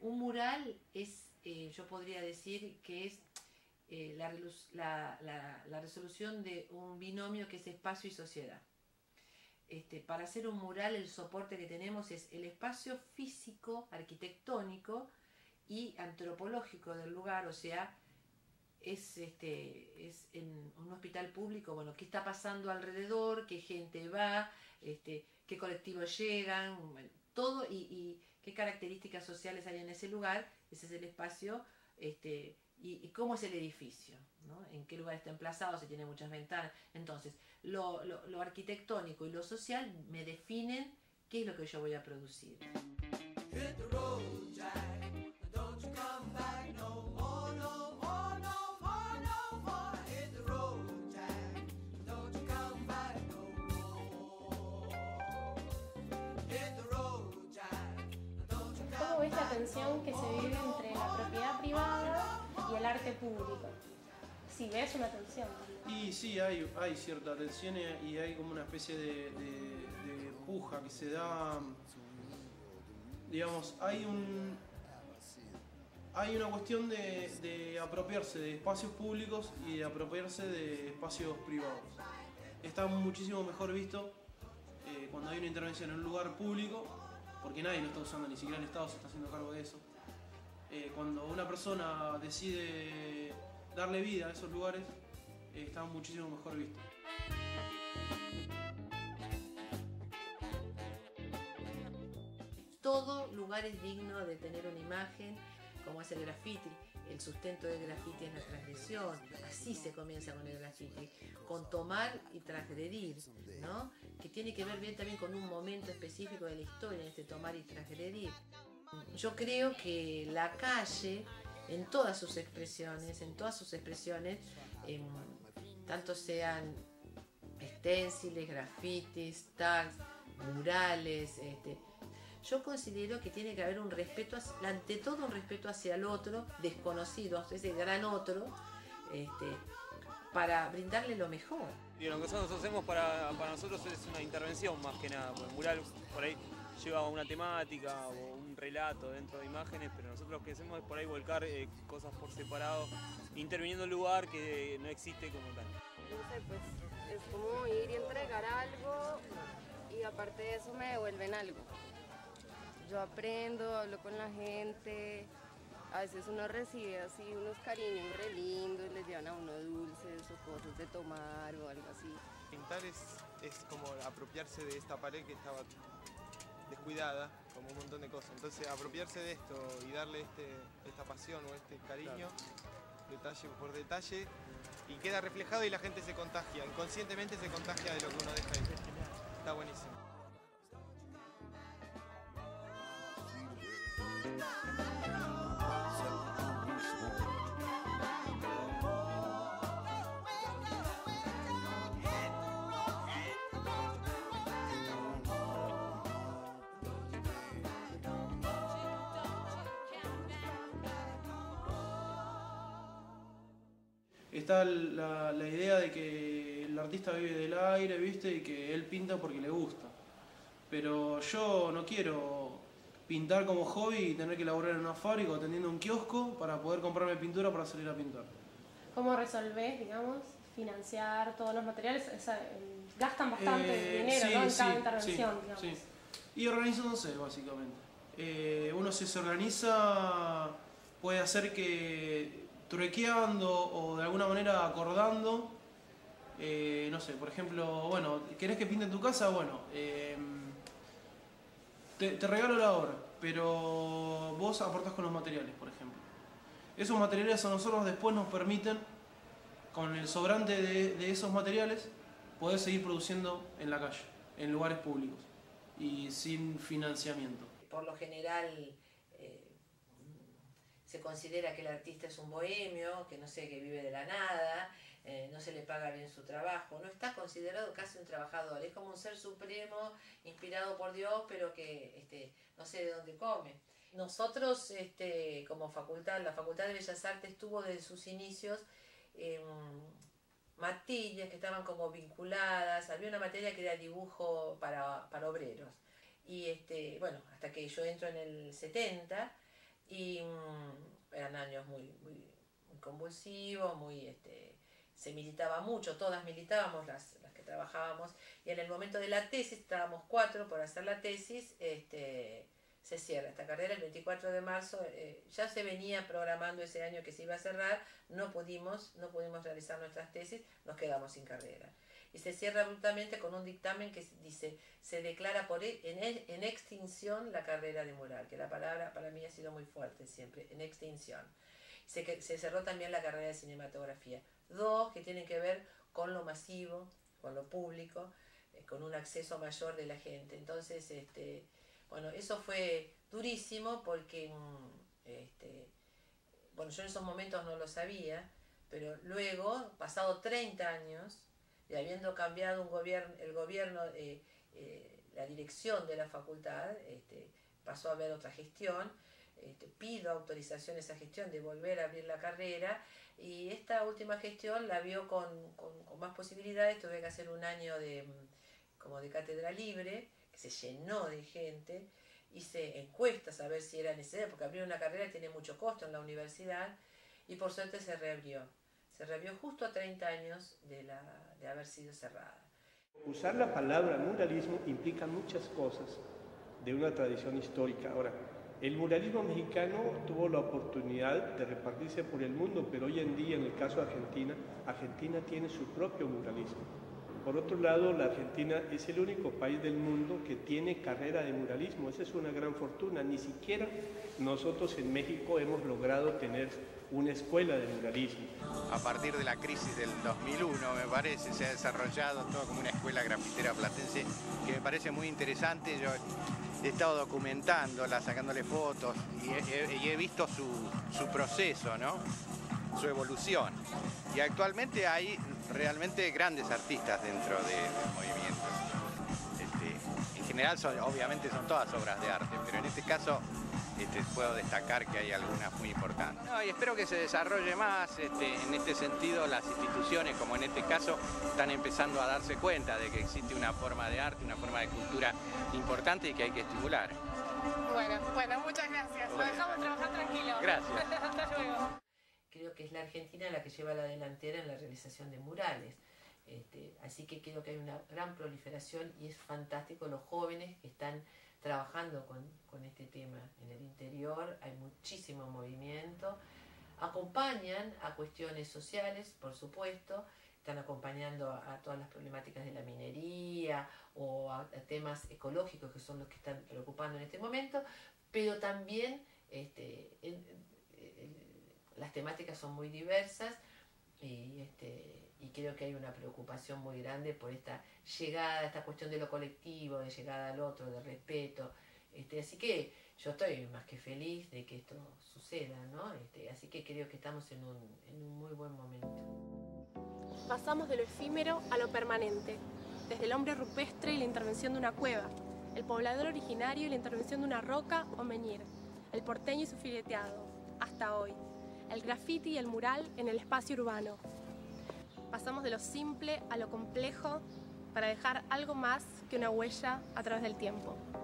Un mural es, yo podría decir que es la resolución de un binomio que es espacio y sociedad. Para hacer un mural, el soporte que tenemos es el espacio físico, arquitectónico y antropológico del lugar, o sea, es en un hospital público, bueno, qué está pasando alrededor, qué gente va, qué colectivos llegan, bueno, todo y qué características sociales hay en ese lugar. Ese es el espacio, y cómo es el edificio, ¿no? En qué lugar está emplazado, si tiene muchas ventanas. Entonces, lo arquitectónico y lo social me definen qué es lo que yo voy a producir. Hit the road, Jack. Don't you come back no more, no more, no more, no more. Hit the road, Jack. Don't you come back no more. Hit the road, Jack. Don't you come back. ¿Cómo ves la tensión que se vive entre la propiedad privada y el arte público? Sí, ves una tensión. Y sí, hay cierta tensión y hay como una especie de puja que se da. Digamos, hay una cuestión de apropiarse de espacios públicos y de apropiarse de espacios privados. Está muchísimo mejor visto cuando hay una intervención en un lugar público, porque nadie lo está usando, ni siquiera el Estado se está haciendo cargo de eso. Cuando una persona decide darle vida a esos lugares, está muchísimo mejor visto. Todo lugar es digno de tener una imagen, como es el graffiti. El sustento del graffiti es la transgresión. Así se comienza con el graffiti, con tomar y transgredir, ¿no? Que tiene que ver bien también con un momento específico de la historia, tomar y transgredir. Yo creo que la calle, en todas sus expresiones, tanto sean esténciles, grafitis, tags, murales, yo considero que tiene que haber un respeto, ante todo un respeto hacia el otro, desconocido, ese gran otro, para brindarle lo mejor. Y lo que nosotros hacemos para nosotros es una intervención más que nada, porque el mural por ahí lleva una temática o un relato dentro de imágenes, pero nosotros lo que hacemos es por ahí volcar cosas por separado, interviniendo en un lugar que no existe como tal. No sé, pues es como ir y entregar algo y aparte de eso me devuelven algo. Yo aprendo, hablo con la gente, a veces uno recibe así unos cariños re lindos, les llevan a uno dulces o cosas de tomar o algo así. Pintar es como apropiarse de esta pared que estaba descuidada, como un montón de cosas. Entonces apropiarse de esto y darle esta pasión o este cariño, detalle por detalle, y queda reflejado y la gente se contagia, inconscientemente se contagia de lo que uno deja ahí. Está buenísimo. Está la idea de que el artista vive del aire, ¿viste? Y que él pinta porque le gusta. Pero yo no quiero pintar como hobby y tener que laburar en una fábrica o atendiendo un kiosco para poder comprarme pintura para salir a pintar. ¿Cómo resolvés, digamos, financiar todos los materiales? Gastan bastante dinero, sí, ¿no? En sí, cada intervención, digamos. Sí. Y organizándose, básicamente. Uno si se organiza puede hacer que truequeando o de alguna manera acordando, no sé, por ejemplo, bueno, ¿querés que pinte en tu casa? Bueno, te regalo la obra, pero vos aportás con los materiales, por ejemplo. Esos materiales a nosotros después nos permiten, con el sobrante de esos materiales, poder seguir produciendo en la calle, en lugares públicos y sin financiamiento. Por lo general se considera que el artista es un bohemio, que no sé, que vive de la nada, no se le paga bien su trabajo, no está considerado casi un trabajador, es como un ser supremo, inspirado por Dios, pero que no sé de dónde come. Nosotros, como facultad, la Facultad de Bellas Artes tuvo desde sus inicios materias que estaban como vinculadas, había una materia que era dibujo para obreros, y bueno, hasta que yo entro en el 70, y eran años muy convulsivos, se militaba mucho, todas militábamos, las que trabajábamos, y en el momento de la tesis, estábamos 4 por hacer la tesis, se cierra esta carrera el 24 de marzo, ya se venía programando ese año que se iba a cerrar, no pudimos realizar nuestras tesis, nos quedamos sin carrera. Y se cierra abruptamente con un dictamen que dice, se declara en extinción la carrera de mural, que la palabra para mí ha sido muy fuerte siempre, en extinción. Se cerró también la carrera de cinematografía. 2 que tienen que ver con lo masivo, con lo público, con un acceso mayor de la gente. Entonces, bueno, eso fue durísimo porque, bueno, yo en esos momentos no lo sabía, pero luego, pasado 30 años, y habiendo cambiado el gobierno, la dirección de la facultad, pasó a haber otra gestión, pido autorización a esa gestión de volver a abrir la carrera, y esta última gestión la vio con más posibilidades. Tuve que hacer un año como de cátedra libre, que se llenó de gente, hice encuestas a ver si era necesario, porque abrir una carrera tiene mucho costo en la universidad, y por suerte se reabrió. Se reabrió justo a 30 años de haber sido cerrada. Usar la palabra muralismo implica muchas cosas de una tradición histórica. Ahora, el muralismo mexicano tuvo la oportunidad de repartirse por el mundo, pero hoy en día, en el caso de Argentina, Argentina tiene su propio muralismo. Por otro lado, la Argentina es el único país del mundo que tiene carrera de muralismo. Esa es una gran fortuna. Ni siquiera nosotros en México hemos logrado tener una escuela de muralismo. A partir de la crisis del 2001, me parece, se ha desarrollado todo como una escuela grafitera platense que me parece muy interesante. Yo he estado documentándola, sacándole fotos y he visto su proceso, ¿no? Su evolución. Y actualmente hay realmente grandes artistas dentro del movimiento. En general, obviamente son todas obras de arte, pero en este caso puedo destacar que hay algunas muy importantes. No, y espero que se desarrolle más. En este sentido, las instituciones, como en este caso, están empezando a darse cuenta de que existe una forma de arte, una forma de cultura importante y que hay que estimular. Bueno, muchas gracias. Lo dejamos trabajar tranquilo. Gracias. Hasta luego. Creo que es la Argentina la que lleva la delantera en la realización de murales. Así que creo que hay una gran proliferación y es fantástico los jóvenes que están trabajando con este tema en el interior. Hay muchísimo movimiento, acompañan a cuestiones sociales, por supuesto, están acompañando a todas las problemáticas de la minería o a temas ecológicos que son los que están preocupando en este momento, pero también las temáticas son muy diversas y creo que hay una preocupación muy grande por esta llegada, esta cuestión de lo colectivo, de llegada al otro, de respeto. Así que yo estoy más que feliz de que esto suceda, ¿no? Así que creo que estamos en un muy buen momento. Pasamos de lo efímero a lo permanente, desde el hombre rupestre y la intervención de una cueva, el poblador originario y la intervención de una roca o menhir, el porteño y su fileteado, hasta hoy, el grafiti y el mural en el espacio urbano. Pasamos de lo simple a lo complejo para dejar algo más que una huella a través del tiempo.